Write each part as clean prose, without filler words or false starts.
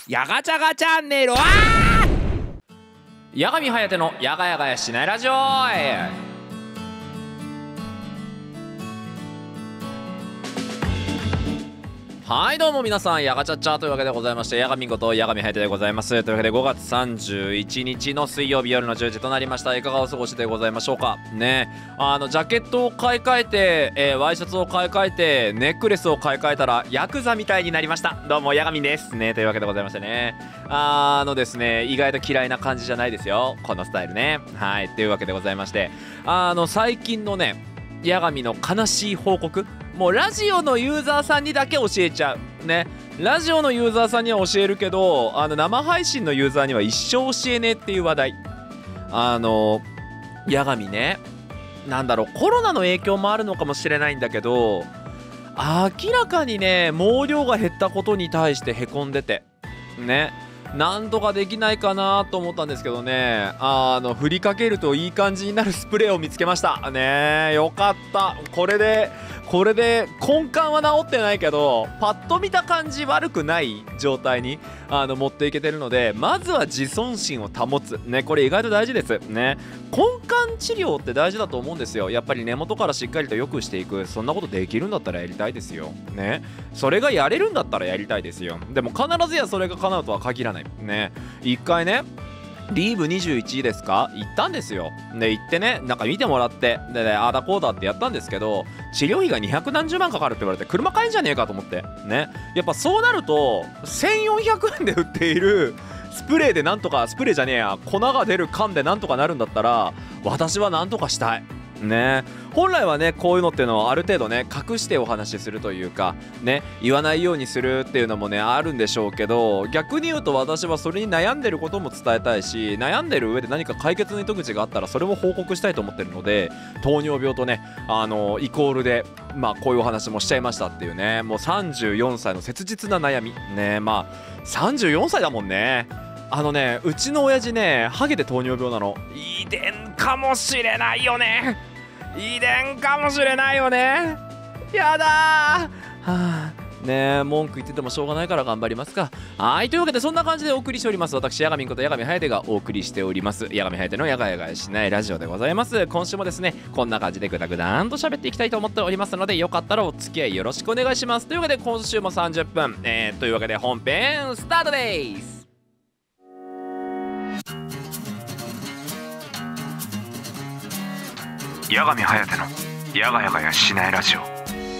やがちゃがチャンネル。八神颯のやがやがやしないラジオ。はい、どうも皆さん、やがちゃっちゃというわけでございまして、やがみことやがみはやてでございます。というわけで5月31日の水曜日夜の10時となりました。いかがお過ごしでございましょうかね。ジャケットを買い替えて、ワイシャツを買い替えて、ネックレスを買い替えたらヤクザみたいになりました。どうもやがみですね。というわけでございましてね、ですね、意外と嫌いな感じじゃないですよ、このスタイルね。はい、というわけでございまして、最近のね、やがみの悲しい報告、もうラジオのユーザーさんにだけ教えちゃうね。ラジオのユーザーさんには教えるけど、生配信のユーザーには一生教えねえっていう話題。やがみね、なんだろう、コロナの影響もあるのかもしれないんだけど、明らかにね、毛量が減ったことに対してへこんでてね、なんとかできないかなと思ったんですけどね、振りかけるといい感じになるスプレーを見つけましたね。よかった。これで根幹は治ってないけど、パッと見た感じ悪くない状態に持っていけてるので、まずは自尊心を保つね。これ意外と大事ですね。根幹治療って大事だと思うんですよ。やっぱり根元からしっかりと良くしていく、そんなことできるんだったらやりたいですよね。それがやれるんだったらやりたいですよ。でも必ずやそれが叶うとは限らないね。一回ね、リーブ21ですか、行ったんですよ。で行ってね、なんか見てもらってでね、あだこうだってやったんですけど、治療費が200何十万かかるって言われて、車買えんじゃねえかと思ってね。やっぱそうなると1400円で売っているスプレーでなんとか、スプレーじゃねえや、粉が出る缶でなんとかなるんだったら、私はなんとかしたいね。本来はね、こういうのっていうのはある程度ね、隠してお話しするというかね、言わないようにするっていうのもね、あるんでしょうけど、逆に言うと私はそれに悩んでることも伝えたいし、悩んでる上で何か解決の糸口があったらそれも報告したいと思ってるので、糖尿病とね、イコールでこういうお話もしちゃいましたっていうね。もう34歳の切実な悩みね。34歳だもんね。うちの親父ね、ハゲで糖尿病なの。遺伝かもしれないよね。遺伝かもしれないよね。やだー。ねえ、文句言っててもしょうがないから頑張りますか。はい、というわけでそんな感じでお送りしております。私、やがみんことやがみはやてがお送りしております。やがみはやてのやがやがしないラジオでございます。今週もですね、こんな感じでグダグダーンと喋っていきたいと思っておりますので、よかったらお付き合いよろしくお願いします。というわけで今週も30分、というわけで本編スタートです。 八神颯のやがやがやしないラジオ。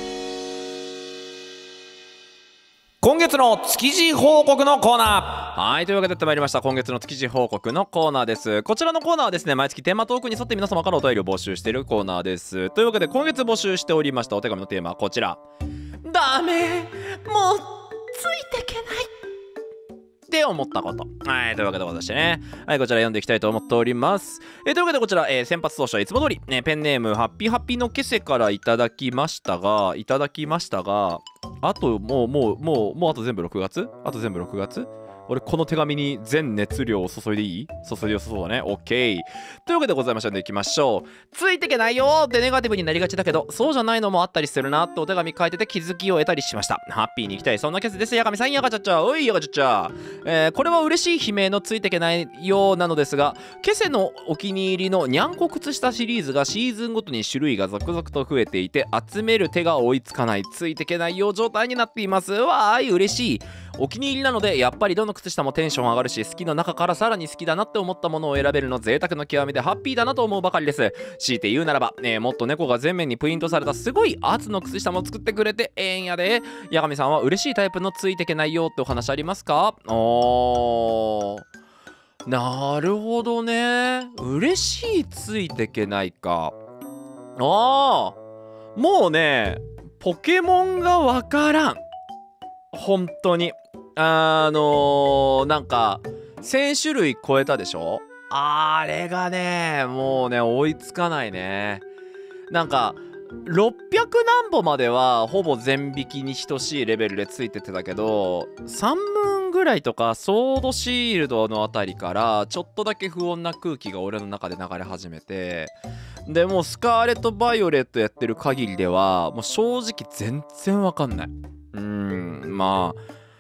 今月の築地報告のコーナー。はい、というわけでやってまいりました。今月の築地報告のコーナーです。こちらのコーナーはですね、毎月テーマトークに沿って皆様からお便りを募集しているコーナーです。というわけで今月募集しておりましたお手紙のテーマはこちら。ダメ、もうついてけないって思ったこと。はい、というわけでございましてね、はい、こちら読んでいきたいと思っております。というわけでこちら、先発当初はいつも通り、ペンネームハッピーハッピーのケセからいただきましたが、あともうあと全部6月。俺この手紙に全熱量を注いでいい？注いでよさそうだね。オッケー。というわけでございましたのでいきましょう。ついてけないよってネガティブになりがちだけど、そうじゃないのもあったりするなってお手紙書いてて気づきを得たりしました。ハッピーに行きたい、そんなケースです。やがみさん、やがちゃっちゃ、おいやがちゃっちゃ。これは嬉しい悲鳴のついてけないようなのですが、ケセのお気に入りのにゃんこ靴下シリーズがシーズンごとに種類が続々と増えていて、集める手が追いつかない、ついてけないよ状態になっています。わーい、嬉しい。お気に入りなので、やっぱりどの靴下もテンション上がるし、好きの中からさらに好きだなって思ったものを選べるの贅沢の極みでハッピーだなと思うばかりです。強いて言うならば、もっと猫が全面にプリントされたすごい圧の靴下も作ってくれてええんやで。やがみさんは嬉しいタイプのついてけないよってお話ありますか？なるほどね。嬉しいついてけないか。もうね、ポケモンがわからん。本当になんか1000種類超えたでしょ。あれがね、もうね追いつかないね。なんか600何歩まではほぼ全引きに等しいレベルでついててたけど、3分ぐらいとかソードシールドのあたりからちょっとだけ不穏な空気が俺の中で流れ始めて、でもうスカーレット・バイオレットやってる限りではもう正直全然わかんない。まあ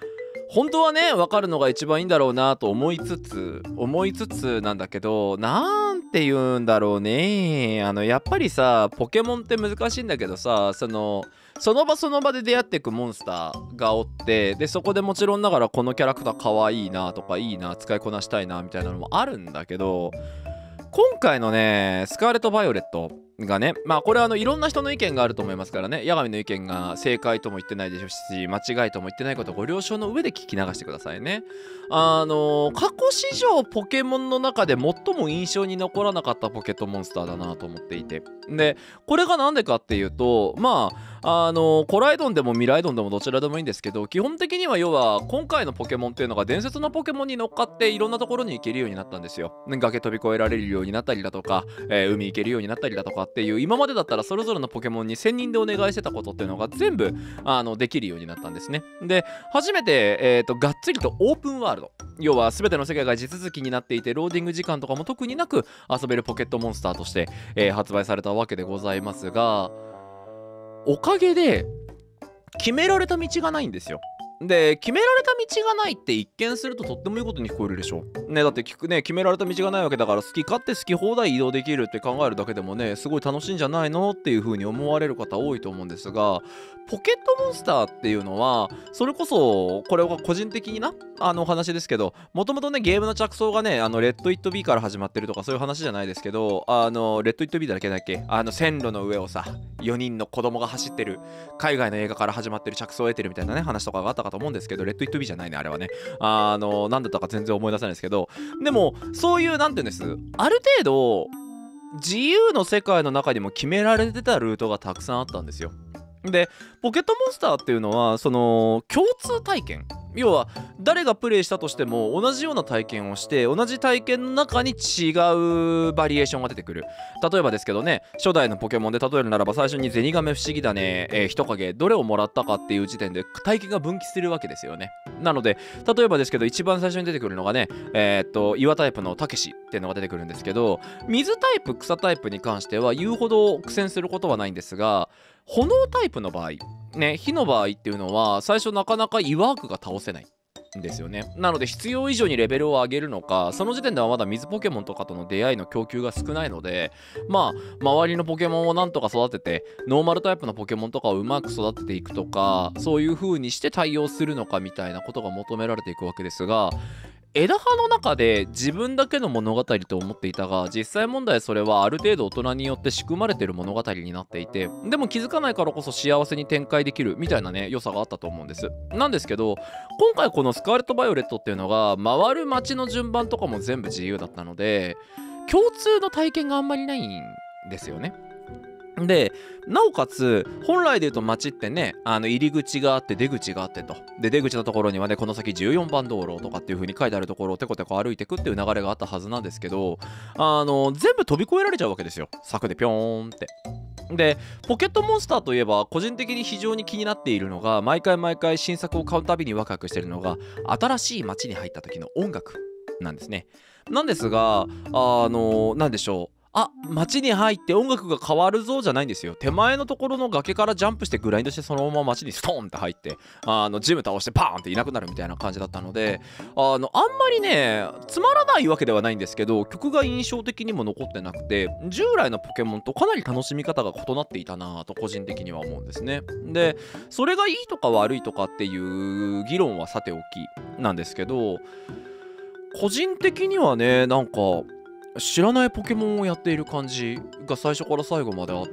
本当はね分かるのが一番いいんだろうなと思いつつなんだけど、なんて言うんだろうね、やっぱりさポケモンって難しいんだけどさ、その場その場で出会っていくモンスターがおって、でそこでもちろんながらこのキャラクターかわいいなとかいいな使いこなしたいなみたいなのもあるんだけど、今回のねスカーレット・バイオレットがね、まあこれはいろんな人の意見があると思いますからね、八神の意見が正解とも言ってないでしょうし、間違いとも言ってないことをご了承の上で聞き流してくださいね。過去史上ポケモンの中で最も印象に残らなかったポケットモンスターだなと思っていて、でこれがなんでかっていうと、まあコライドンでもミライドンでもどちらでもいいんですけど、基本的には要は今回のポケモンっていうのが伝説のポケモンに乗っかっていろんなところに行けるようになったんですよ。崖飛び越えられるようになったりだとか、海行けるようになったりだとかっていう、今までだったらそれぞれのポケモンに専任でお願いしてたことっていうのが全部できるようになったんですね。で初めて、がっつりとオープンワールド、要は全ての世界が地続きになっていてローディング時間とかも特になく遊べるポケットモンスターとして、発売されたわけでございますが、おかげで決められた道がないんですよ。で決められた道がないって一見するととってもいいことに聞こえるでしょね。だって決められた道がないわけだから、好き勝手好き放題移動できるって考えるだけでもねすごい楽しいんじゃないのっていう風に思われる方多いと思うんですが、ポケットモンスターっていうのはそれこそこれは個人的になお話ですけど、もともとねゲームの着想がねレッド・イット・ビーから始まってるとかそういう話じゃないですけど、レッド・イット・ビーだけ線路の上をさ4人の子供が走ってる海外の映画から始まってる着想を得てるみたいなね話とかがあったかと思うんですけど、レッド・イット・ビーじゃないねあれはね。何だったか全然思い出せないですけど、でもそういうなんていうんです、ある程度自由の世界の中にも決められてたルートがたくさんあったんですよ。でポケットモンスターっていうのはその共通体験、要は誰がプレイしたとしても同じような体験をして同じ体験の中に違うバリエーションが出てくる。例えばですけどね、初代のポケモンで例えるならば最初にゼニガメ不思議だね、人影どれをもらったかっていう時点で体験が分岐するわけですよね。なので例えばですけど一番最初に出てくるのがね岩タイプのたけしっていうのが出てくるんですけど、水タイプ草タイプに関しては言うほど苦戦することはないんですが、炎タイプの場合ね、火の場合っていうのは最初なかなか岩枠が倒せないんですよね。なので必要以上にレベルを上げるのか、その時点ではまだ水ポケモンとかとの出会いの供給が少ないので、まあ周りのポケモンをなんとか育ててノーマルタイプのポケモンとかをうまく育てていくとか、そういう風にして対応するのかみたいなことが求められていくわけですが、枝葉の中で自分だけの物語と思っていたが、実際問題それはある程度大人によって仕組まれている物語になっていて、でも気づかないからこそ幸せに展開できるみたいなね良さがあったと思うんです。なんですけど今回このスカーレット・バイオレットっていうのが回る街の順番とかも全部自由だったので共通の体験があんまりないんですよね。でなおかつ本来で言うと街ってね入り口があって出口があってと、で出口のところにはねこの先14番道路とかっていう風に書いてあるところをテコテコ歩いてくっていう流れがあったはずなんですけど、全部飛び越えられちゃうわけですよ、柵でピョーンって。でポケットモンスターといえば個人的に非常に気になっているのが、毎回新作を買うたびにワクワクしているのが新しい街に入った時の音楽なんですね。なんですがなんでしょう、街に入って音楽が変わるぞじゃないんですよ。手前のところの崖からジャンプしてグラインドしてそのまま街にストーンって入ってジム倒してパーンっていなくなるみたいな感じだったので、あんまりねつまらないわけではないんですけど、曲が印象的にも残ってなくて従来のポケモンとかなり楽しみ方が異なっていたなぁと個人的には思うんですね。でそれがいいとか悪いとかっていう議論はさておきなんですけど、個人的にはねなんか知らないポケモンをやっている感じが最初から最後まであって、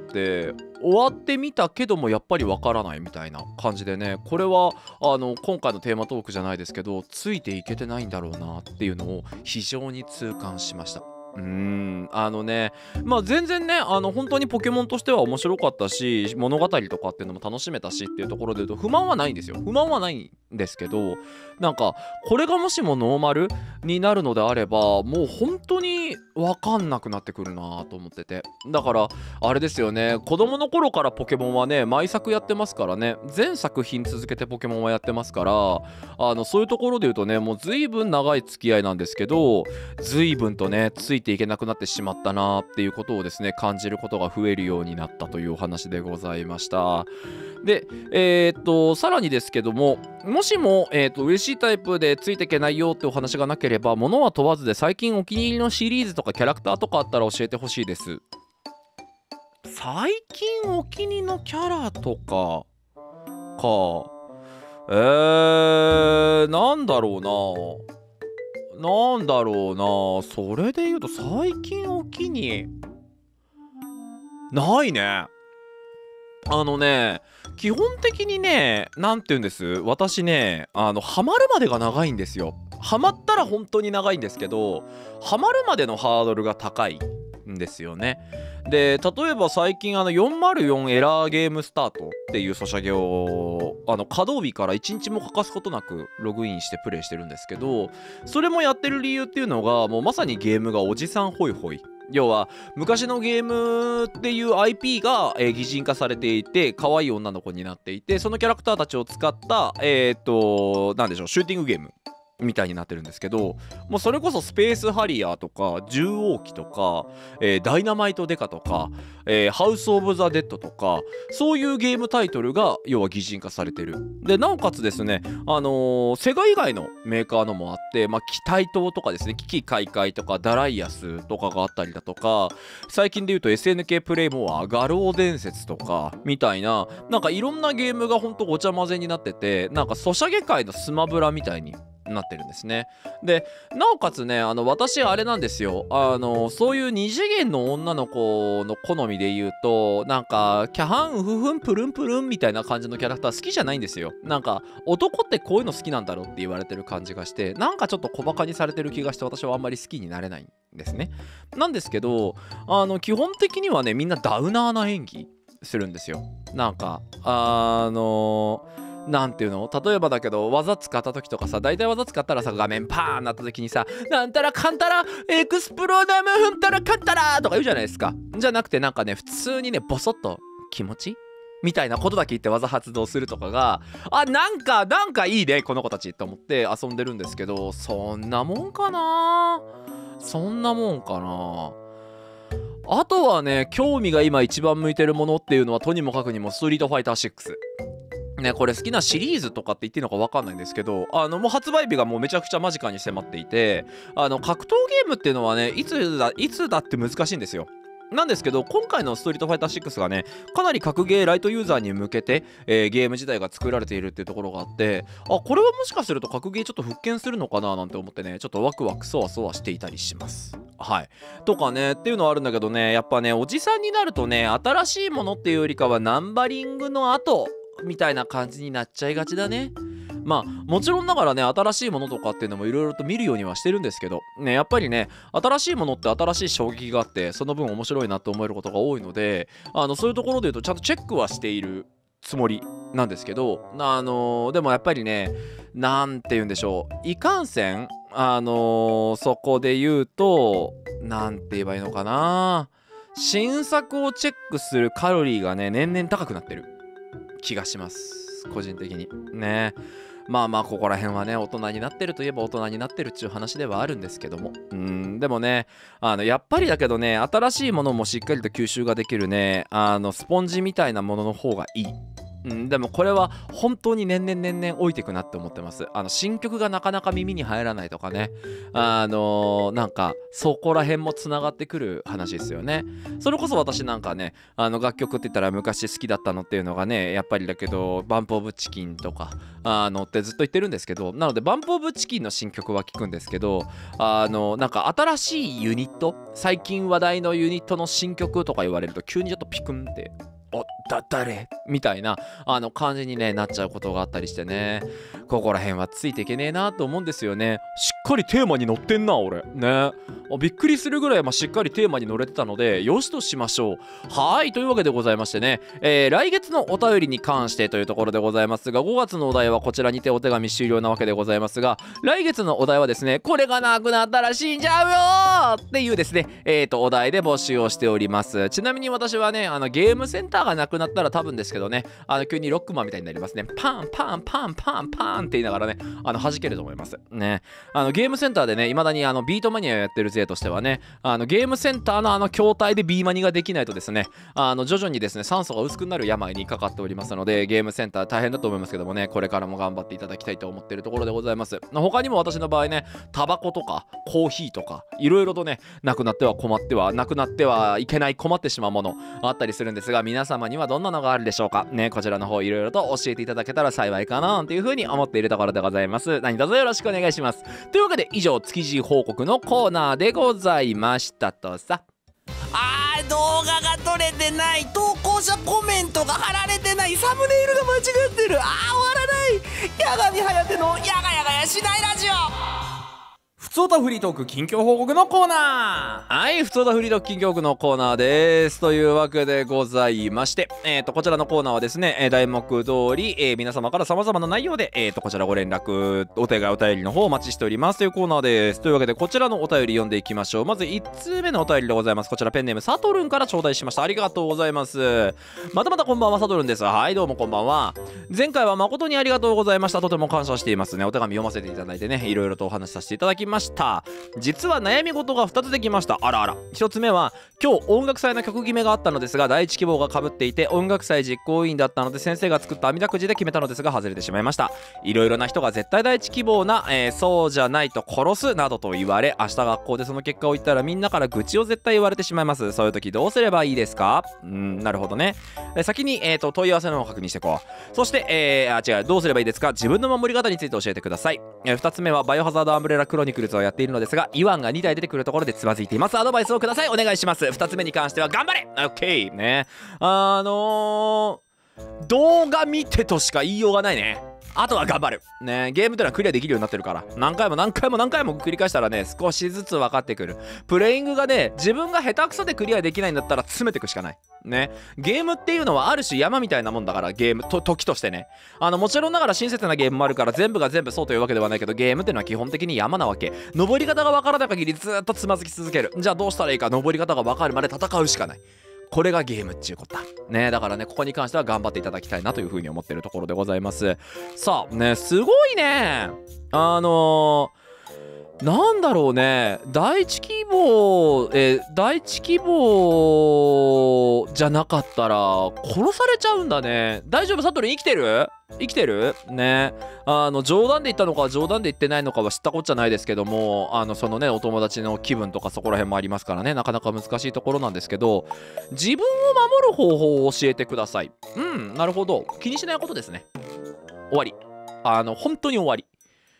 終わってみたけどもやっぱりわからないみたいな感じでね、これは今回のテーマトークじゃないですけどついていけてないんだろうなっていうのを非常に痛感しました。全然ね本当にポケモンとしては面白かったし物語とかっていうのも楽しめたしっていうところで言うと不満はないんですよ。不満はないんですけど、なんかこれがもしもノーマルになるのであればもう本当に分かんなくなってくるなと思ってて、だからあれですよね、子供の頃からポケモンはね毎作やってますからね、全作品続けてポケモンはやってますから、そういうところで言うとねもう随分長い付き合いなんですけど、随分とねついていけなくなってしまったなっていうことをですね感じることが増えるようになったというお話でございました。でさらにですけども、ももしも、嬉しいタイプでついていけないよってお話がなければ、物は問わずで最近お気に入りのシリーズとかキャラクターとかあったら教えてほしいです。最近お気に入りのキャラとかか。なんだろうな。それで言うと最近お気にないね。基本的にね、なんて言うんです、私ね、ハマるまでが長いんですよ。ハマったら本当に長いんですけど、ハマるまでのハードルが高いんですよね。で、例えば最近404エラーゲームスタートっていうソシャゲを稼働日から1日も欠かすことなくログインしてプレイしてるんですけど、それもやってる理由っていうのが、もうまさにゲームがおじさんホイホイ、要は昔のゲームっていう IP が、擬人化されていて可愛い女の子になっていて、そのキャラクターたちを使ったなんでしょう、シューティングゲームみたいになってるんですけど、もうそれこそスペースハリアーとか獣王機とか、ダイナマイトデカとか、ハウス・オブ・ザ・デッドとか、そういうゲームタイトルが要は擬人化されてる。でなおかつですね、セガ以外のメーカーのもあって、機体島とかですね、危機開会とかダライアスとかがあったりだとか、最近で言うと SNK プレイモアガロー伝説とかみたいな、なんかいろんなゲームがほんとごちゃ混ぜになってて、なんかソシャゲ界のスマブラみたいになってるんですね。でなおかつね、私あれなんですよ、そういう二次元の女の子の好みで言うと、なんかキャハンウフフンプルンプルンみたいな感じのキャラクター好きじゃないんですよ。なんか男ってこういうの好きなんだろうって言われてる感じがして、なんかちょっと小バカにされてる気がして、私はあんまり好きになれないんですね。なんですけど、基本的にはね、みんなダウナーな演技するんですよ。なんかなんていうの、例えばだけど技使った時とかさ、大体技使ったらさ、画面パーンなった時にさ、なんたらかんたらエクスプローダムフンタラかんたらとか言うじゃないですか。じゃなくて、なんかね、普通にね、ボソッと気持ちみたいなことだけ言って技発動するとかが、なんかいいねこの子たちと思って遊んでるんですけど、そんなもんかな。あとはね、興味が今一番向いてるものっていうのは、とにもかくにもストリートファイター6ね。これ好きなシリーズとかって言っていいのか分かんないんですけど、もう発売日がもうめちゃくちゃ間近に迫っていて、格闘ゲームっていうのはね、いつだって難しいんですよ。なんですけど、今回のストリートファイター6がね、かなり格ゲーライトユーザーに向けて、ゲーム自体が作られているっていうところがあって、これはもしかすると格ゲーちょっと復権するのかななんて思ってね、ちょっとワクワクそわそわしていたりします。はい。とかね、っていうのはあるんだけどね、やっぱね、おじさんになるとね、新しいものっていうよりかはナンバリングの後みたいな感じになっちゃいがちだね。もちろんながらね、新しいものとかっていうのもいろいろと見るようにはしてるんですけどね、やっぱりね、新しいものって新しい衝撃があって、その分面白いなと思えることが多いので、そういうところで言うとちゃんとチェックはしているつもりなんですけど、でもやっぱりね、なんて言うんでしょう、いかんせんそこで言うと、なんて言えばいいのかな、新作をチェックするカロリーがね、年々高くなってる気がします、個人的にね。ここら辺はね、大人になってるといえば大人になってるっちゅう話ではあるんですけども、でもね、やっぱりだけどね、新しいものもしっかりと吸収ができるね、スポンジみたいなものの方がいい。でもこれは本当に年々老いていくなって思ってます。新曲がなかなか耳に入らないとかね、なんかそこら辺もつながってくる話ですよね。それこそ私なんかね、楽曲って言ったら昔好きだったのっていうのがね、やっぱりだけどバンプオブチキンとかってずっと言ってるんですけど、なのでバンプオブチキンの新曲は聞くんですけど、なんか新しいユニット、最近話題のユニットの新曲とか言われると急にちょっとピクンって、誰みたいな感じに、ね、なっちゃうことがあったりしてね、ここら辺はついていけねえなと思うんですよね。しっかりテーマに乗ってんな俺ね。びっくりするぐらい、しっかりテーマに乗れてたのでよしとしましょう。はいというわけでございましてね、来月のお便りに関してというところでございますが、5月のお題はこちらにてお手紙終了なわけでございますが、来月のお題はですね、これがなくなったら死んじゃうよっていうですね、お題で募集をしております。ちなみに私はね、ゲームセンターターがなくなったら多分ですけどね、急にロックマンみたいになりますね。パンパンパンパンパンって言いながらね、弾けると思いますね。ゲームセンターでね、いまだにビートマニアをやってる勢としてはね、ゲームセンターの筐体で B マニができないとですね、徐々にですね、酸素が薄くなる病にかかっておりますので、ゲームセンター大変だと思いますけどもね、これからも頑張っていただきたいと思っているところでございます。他にも私の場合ね、タバコとかコーヒーとかいろいろとね、なくなってはいけない困ってしまうものあったりするんですが、皆様にはどんなのがあるでしょうかね。こちらの方いろいろと教えていただけたら幸いかなというふうに思っているところでございます。何卒よろしくお願いします。というわけで以上、築地報告のコーナーでございましたとさ。 動画が撮れてない、投稿者コメントが貼られてない、サムネイルが間違ってる、終わらない。八神颯のやがやがやしないラジオ。 ふつおたフリートーク近況報告のコーナー。はい、ふつおたフリートーク近況報告のコーナーです。というわけでございまして、こちらのコーナーはですね、題目通り、皆様から様々な内容で、こちらご連絡、お便りの方お待ちしておりますというコーナーです。というわけで、こちらのお便り読んでいきましょう。まず1通目のお便りでございます。こちらペンネームサトルンから頂戴しました。ありがとうございます。またまたこんばんは、サトルンです。はい、どうもこんばんは。前回は誠にありがとうございました。とても感謝していますね。お手紙読ませていただいてね、いろいろとお話しさせていただきました。実は悩み事が2つできました。あらあら。1つ目は今日音楽祭の曲決めがあったのですが、第一希望が被っていて音楽祭実行委員だったので、先生が作った網だくじで決めたのですが外れてしまいました。いろいろな人が絶対第一希望な、そうじゃないと殺すなどと言われ、明日学校でその結果を言ったらみんなから愚痴を絶対言われてしまいます。そういう時どうすればいいですか？なるほどね。先に、問い合わせの方を確認していこう。そして、どうすればいいですか？自分の守り方について教えてください。2つ目はバイオハザードアンブレラクロニクルズをやっているのですが、イワンが2台出てくるところでつまずいています。アドバイスをください。お願いします。2つ目に関しては頑張れ OK ね。動画見てとしか言いようがないね。あとは頑張るね。ゲームというのはクリアできるようになってるから、何回も繰り返したらね、少しずつ分かってくる。プレイングがね、自分が下手くそでクリアできないんだったら詰めていくしかないね。ゲームっていうのはある種山みたいなもんだから、ゲーム時としてね、もちろんながら親切なゲームもあるから、全部が全部そうというわけではないけど、ゲームっていうのは基本的に山なわけ。登り方が分からない限りずっとつまずき続ける。じゃあどうしたらいいか、登り方が分かるまで戦うしかない。これがゲームっちゅうことだね。だからね、ここに関しては頑張っていただきたいなというふうに思っているところでございます。さあね、すごいね。なんだろうね、第一希望じゃなかったら殺されちゃうんだね。大丈夫？サトルン生きてるね。冗談で言ったのか冗談で言ってないのかは知ったこっちゃないですけども、そのね、お友達の気分とかそこら辺もありますからね、なかなか難しいところなんですけど、自分を守る方法を教えてください。なるほど。気にしないことですね。終わり。本当に終わり。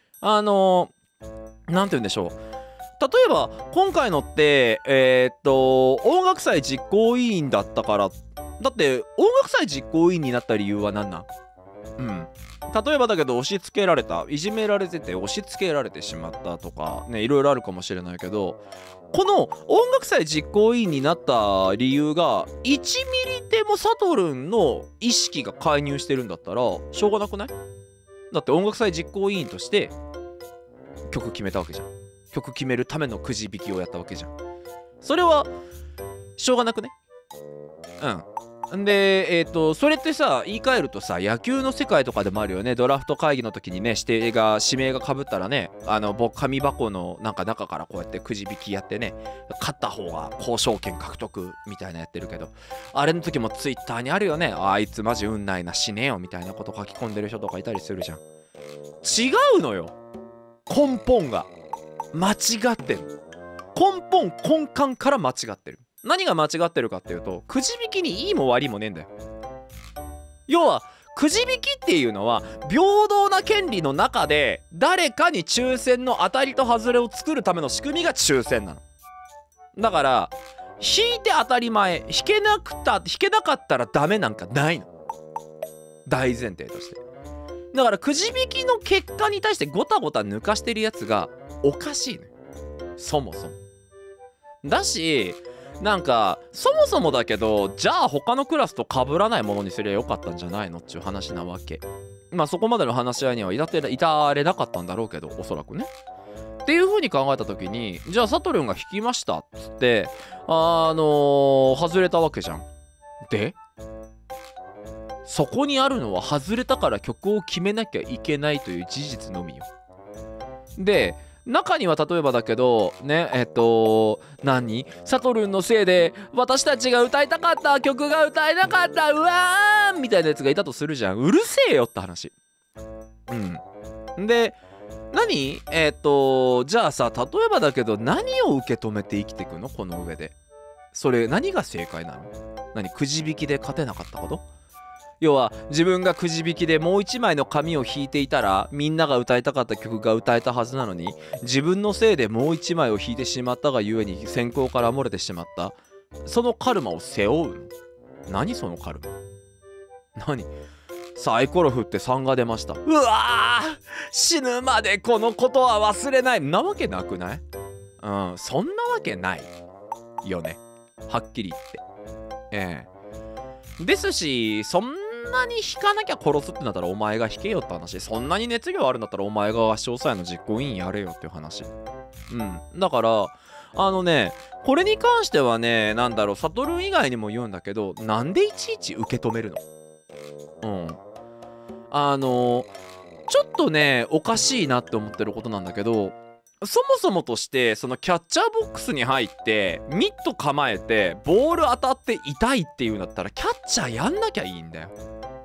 なんて言うんでしょう。例えば今回のって音楽祭実行委員だったから。だって音楽祭実行委員になった理由は何なん？例えばだけど押し付けられた、いじめられてて押し付けられてしまったとかね、いろいろあるかもしれないけど、この音楽祭実行委員になった理由が1ミリでもサトルンの意識が介入してるんだったらしょうがなくない？だって音楽祭実行委員として曲決めたわけじゃん。曲決めるためのくじ引きをやったわけじゃん。それはしょうがなくね？でそれってさ、言い換えるとさ、野球の世界とかでもあるよね。ドラフト会議の時にね、指名がかぶったらね、紙箱の中からこうやってくじ引きやってね、勝った方が交渉権獲得みたいなやってるけど、あれの時もツイッターにあるよね。あいつマジ運ないな、死ねよみたいなこと書き込んでる人とかいたりするじゃん。違うのよ、根本が間違ってる。根幹から間違ってる。何が間違ってるかっていうと、くじ引きにいいも悪いもねえんだよ。要はくじ引きっていうのは平等な権利の中で誰かに抽選の当たりと外れを作るための仕組みが抽選なの。だから引いて当たり前、引けなかったらダメなんかないの、大前提として。だからくじ引きの結果に対してゴタゴタ抜かしてるやつがおかしいのよ、そもそも。だしなんかそもそもだけど、じゃあ他のクラスと被らないものにすりゃよかったんじゃないのっていう話なわけ。まあそこまでの話し合いには至れなかったんだろうけど、おそらくね。っていう風に考えた時に、じゃあサトルンが引きましたっつって外れたわけじゃん。でそこにあるのは外れたから曲を決めなきゃいけないという事実のみよ。で中には例えばだけどねサトルンのせいで私たちが歌いたかった曲が歌えなかった、うわーみたいなやつがいたとするじゃん。うるせえよって話。でじゃあさ、例えばだけど何を受け止めて生きていくのこの上で。それ何が正解なの？くじ引きで勝てなかったこと？要は自分がくじ引きでもう一枚の紙を引いていたらみんなが歌いたかった曲が歌えたはずなのに、自分のせいでもう一枚を引いてしまったがゆえに選考から漏れてしまった。そのカルマを背負うの？何そのカルマ？サイコロ振って3が出ました。うわー、死ぬまでこのことは忘れない。なわけなくない？そんなわけないよね、はっきり言って。ですし、そんなに引かなきゃ殺すってなったらお前が引けよって話。そんなに熱量あるんだったらお前が詳細の実行委員やれよっていう話。だからこれに関してはね、サトルン以外にも言うんだけど、なんでいちいち受け止めるの？ちょっとねおかしいなって思ってることなんだけど、そもそもとしてそのキャッチャーボックスに入ってミット構えてボール当たって痛いっていうんだったらキャッチャーやんなきゃいいんだよ。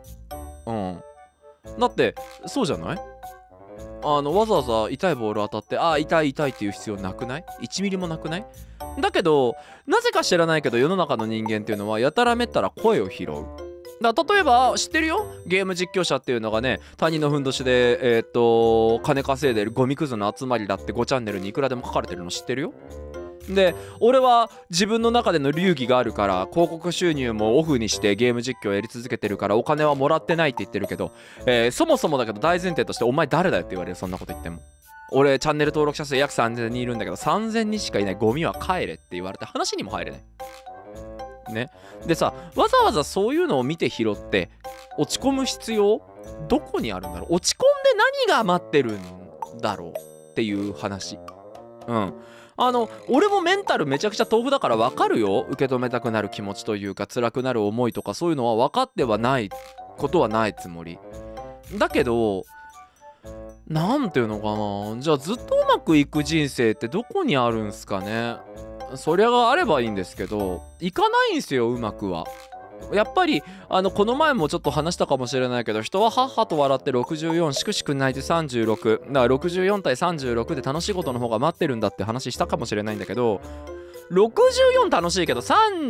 だってそうじゃない？わざわざ痛いボール当たって痛い痛いっていう必要なくない？1ミリもなくない？だけどなぜか知らないけど世の中の人間っていうのはやたらめったら声を拾う。例えば知ってるよ、ゲーム実況者っていうのがね、他人のふんどしで金稼いでるゴミクズの集まりだって5チャンネルにいくらでも書かれてるの知ってるよ。で俺は自分の中での流儀があるから広告収入もオフにしてゲーム実況をやり続けてるからお金はもらってないって言ってるけど、そもそもだけど大前提としてお前誰だよって言われる。そんなこと言っても俺チャンネル登録者数約3000人いるんだけど3000人しかいない、ゴミは帰れって言われて話にも入れないね。でさ、わざわざそういうのを見て拾って落ち込む必要どこにあるんだろう。落ち込んで何が待ってるんだろうっていう話。俺もメンタルめちゃくちゃ豆腐だから分かるよ。受け止めたくなる気持ちというか辛くなる思いとかそういうのは分かってはないことはないつもりだけど、なんていうのかな、じゃあずっとうまくいく人生ってどこにあるんすかね。そりゃがあればいいんですけど、いかないんすようまくは。やっぱりこの前もちょっと話したかもしれないけど、人ははっはと笑って64、しくしく泣いて36だから64対36で楽しいことの方が待ってるんだって話したかもしれないんだけど、64楽しいけど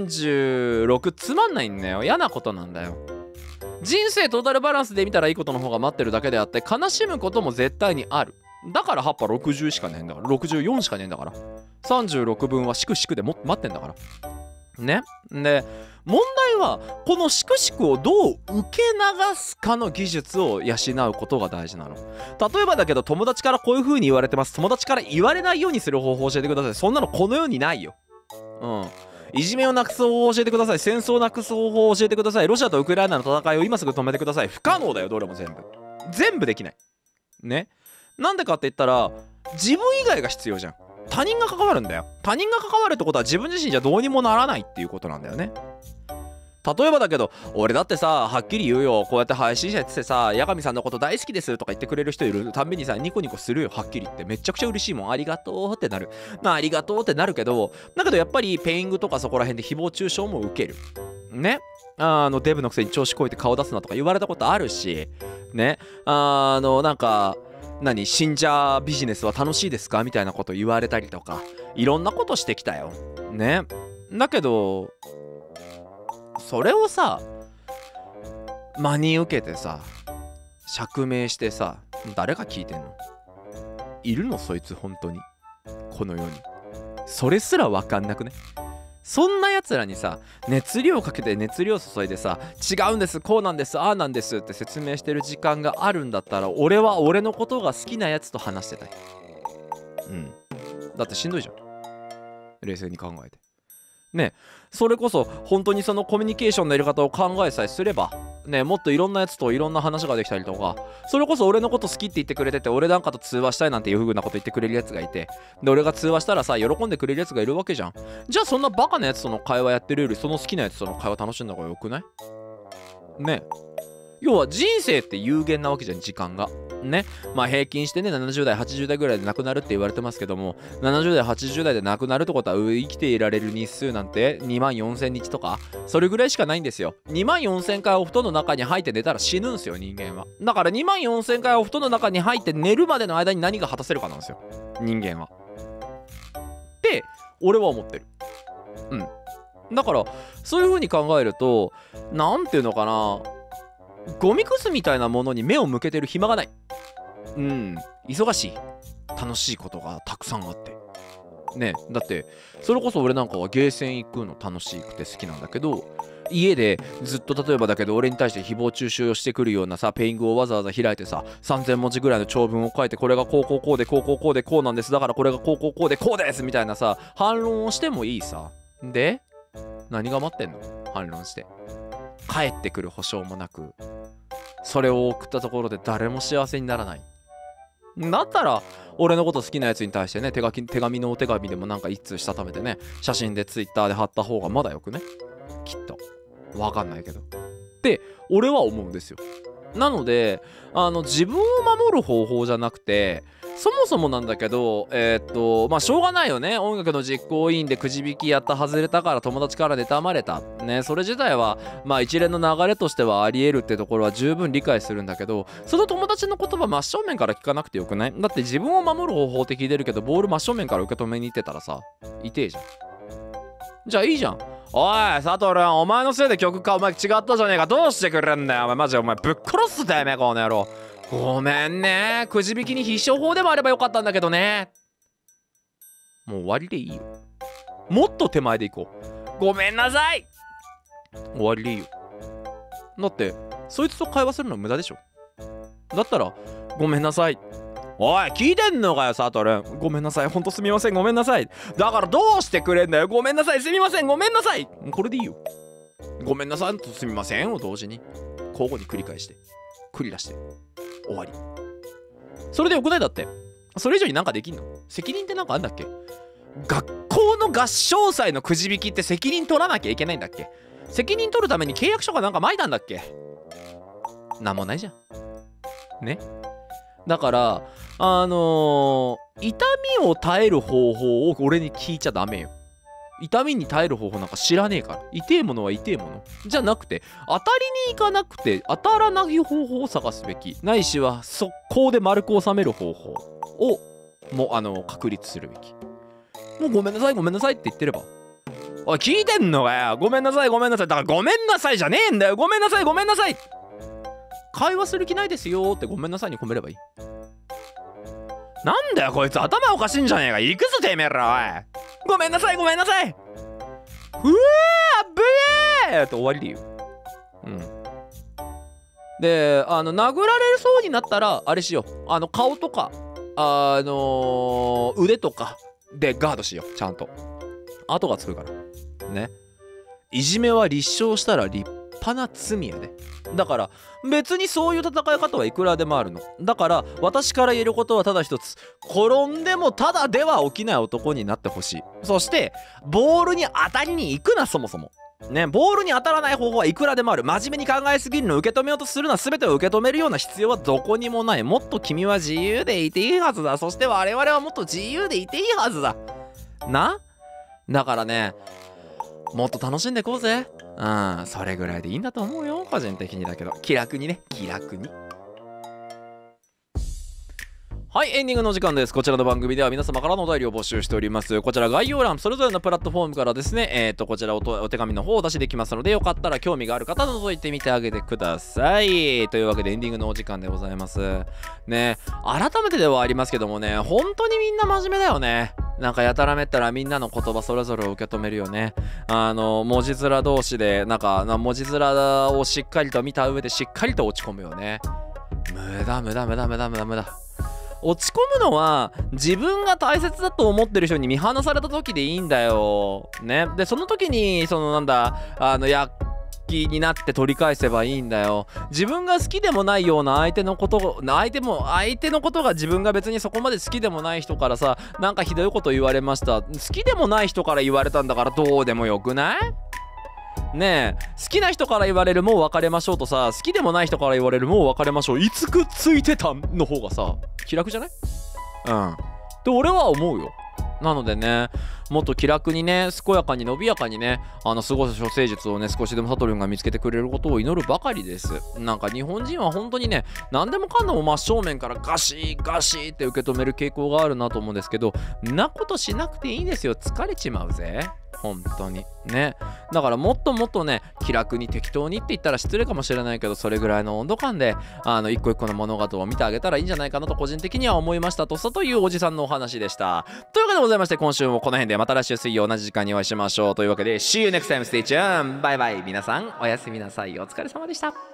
36つまんないんだよ。嫌なことなんだよ。人生トータルバランスで見たらいいことの方が待ってるだけであって、悲しむことも絶対にある。だから葉っぱ60しかねえんだから、64しかねえんだから、36分はしくしくでも待ってんだからね。で問題はこのしくしくをどう受け流すかの技術を養うことが大事なの。例えばだけど、友達からこういう風に言われてます、友達から言われないようにする方法を教えてください。そんなのこの世にないよ。いじめをなくす方法を教えてください。戦争をなくす方法を教えてください。ロシアとウクライナの戦いを今すぐ止めてください。不可能だよ。どれも全部できないね。なんでかって言ったら自分以外が必要じゃん。他人が関わるんだよ。他人が関わるってことは自分自身じゃどうにもならないっていうことなんだよね。例えばだけど、俺だってさ、はっきり言うよ、こうやって配信者やっててさ、八神さんのこと大好きですとか言ってくれる人いるたんびにさ、ニコニコするよ。はっきり言ってめちゃくちゃ嬉しいもん。ありがとうってなる。ありがとうってなるけど、だけどやっぱりペイングとかそこら辺で誹謗中傷も受けるね。デブのくせに調子こいて顔出すなとか言われたことあるしね。なんか信者ビジネスは楽しいですかみたいなこと言われたりとか、いろんなことしてきたよね。だけどそれをさ真に受けてさ釈明してさ、誰が聞いてんの？いるのそいつ本当にこの世に。それすら分かんなくね。そんなやつらにさ、熱量かけて熱量注いでさ、違うんです、こうなんです、ああなんですって説明してる時間があるんだったら、俺は俺のことが好きなやつと話してたい。だってしんどいじゃん、冷静に考えてね。それこそ本当にそのコミュニケーションのやり方を考えさえすればね、もっといろんなやつといろんな話ができたりとか、それこそ俺のこと好きって言ってくれてて、俺なんかと通話したいなんていう風なこと言ってくれるやつがいて、で俺が通話したらさ喜んでくれるやつがいるわけじゃん。じゃあそんなバカなやつとの会話やってるより、その好きなやつとの会話楽しんだ方がよくない？ ね。要は人生って有限なわけじゃん、時間がね。まあ平均してね70代80代ぐらいで亡くなるって言われてますけども、70代80代で亡くなるってことは生きていられる日数なんて2万4000日とかそれぐらいしかないんですよ。2万4000回お布団の中に入って寝たら死ぬんすよ、人間は。だから2万4000回お布団の中に入って寝るまでの間に何が果たせるかなんですよ、人間は。って俺は思ってる。だからそういう風に考えると、なんていうのかな、ゴミくずみたいなものに目を向けてる暇がない。忙しい、楽しいことがたくさんあってね。だってそれこそ俺なんかはゲーセン行くの楽しくて好きなんだけど、家でずっと例えばだけど俺に対して誹謗中傷をしてくるようなさペイングをわざわざ開いてさ3000文字ぐらいの長文を書いて、これがこうこうこうでこうこうこうでこうなんです、だからこれがこうこうこうでこうですみたいなさ反論をしてもいいさ。で何が待ってんの、反論して帰ってくる保証もなく、それを送ったところで誰も幸せにならない。だったら俺のこと好きなやつに対してね手紙のお手紙でもなんか一通したためてね写真でツイッターで貼った方がまだよくね、きっと。わかんないけどって俺は思うんですよ。なので自分を守る方法じゃなくて、そもそもなんだけどまあしょうがないよね。音楽の実行委員でくじ引きやった外れたから友達から妬まれたね、それ自体はまあ一連の流れとしてはあり得るってところは十分理解するんだけど、その友達の言葉真正面から聞かなくてよくない？だって自分を守る方法って聞いてるけどボール真正面から受け止めに行ってたらさ痛えじゃん。じゃあいいじゃん。おいサトルン、お前のせいで曲かお前違ったじゃねえか、どうしてくれんだよお前、マジでお前ぶっ殺すてめえこの野郎。ごめんね、くじ引きに必勝法でもあればよかったんだけどね。もう終わりでいいよ。もっと手前でいこう。ごめんなさい、終わりでいいよ。だってそいつと会話するの無駄でしょ。だったらごめんなさい。おい聞いてんのかよサトルン、ごめんなさい、ほんとすみません、ごめんなさい。だからどうしてくれんだよ、ごめんなさい、すみません、ごめんなさい。これでいいよ。ごめんなさいとすみませんを同時に交互に繰り返して繰り出して終わり。それでよくない？だってそれ以上になんかできんの？責任ってなんかあんだっけ？学校の合唱祭のくじ引きって責任取らなきゃいけないんだっけ？責任取るために契約書がなんか巻いたんだっけ？なんもないじゃんね。だから痛みを耐える方法を俺に聞いちゃダメよ。痛みに耐える方法なんか知らねえから。痛えものは痛えものじゃなくて、当たりに行かなくて当たらない方法を探すべき、ないしは速攻で丸く収める方法をもう確立するべき。もうごめんなさいごめんなさいって言ってれば、おい聞いてんのかよ、ごめんなさいごめんなさい、だからごめんなさいじゃねえんだよ、ごめんなさいごめんなさい、会話する気ないですよってごめんなさいに込めればいい。なんだよこいつ頭おかしいんじゃねえか、行くぞてめえら、おいごめんなさいごめんなさい、うわーぶえーって終わりでいいよ。で殴られそうになったらあれしよう、顔とか腕とかでガードしよう、ちゃんと後がつくからね。いじめは立証したら立派な罪やで。だから別にそういう戦い方はいくらでもあるの。だから私から言えることはただ一つ、転んでもただでは起きない男になってほしい。そしてボールに当たりに行くな、そもそもね。ボールに当たらない方法はいくらでもある。真面目に考えすぎるのを受け止めようとするのは全てを受け止めるような必要はどこにもない。もっと君は自由でいていいはずだ。そして我々はもっと自由でいていいはずだな。だからね、もっと楽しんでいこうぜ。それぐらいでいいんだと思うよ、個人的にだけど。気楽にね、気楽に。はい、エンディングのお時間です。こちらの番組では皆様からのお便りを募集しております。こちら概要欄それぞれのプラットフォームからですねこちらお手紙の方をお出しできますので、よかったら興味がある方覗いてみてあげてください。というわけでエンディングのお時間でございますね。改めてではありますけどもね、本当にみんな真面目だよね。なんかやたらめったらみんなの言葉それぞれを受け止めるよね。文字面同士でなんか文字面をしっかりと見た上でしっかりと落ち込むよね。無駄無駄無駄無駄無駄無駄。落ち込むのは自分が大切だと思ってる人に見放された時でいいんだよね。でその時に躍起になって取り返せばいいんだよ。自分が好きでもないような相手のことが自分が別にそこまで好きでもない人からさ、なんかひどいこと言われました。好きでもない人から言われたんだからどうでもよくない？ ねえ、好きな人から言われるもう別れましょうとさ、好きでもない人から言われるもう別れましょう、いつくっついてたんの方がさ気楽じゃない？って俺は思うよ。なのでね、もっと気楽にね、健やかに伸びやかにね、過ごす処世術をね、少しでもサトルンが見つけてくれることを祈るばかりです。なんか日本人は本当にね、何でもかんでも真正面からガシーガシーって受け止める傾向があるなと思うんですけど、んなことしなくていいんですよ。疲れちまうぜ。本当にね。だからもっともっとね、気楽に適当にって言ったら失礼かもしれないけど、それぐらいの温度感で一個一個の物事を見てあげたらいいんじゃないかなと個人的には思いましたというおじさんのお話でした。というわけでございまして、今週もこの辺でまた来週水曜同じ時間にお会いしましょう。というわけで See you next time, stay tuned! バイバイ。皆さんおやすみなさい。お疲れ様でした。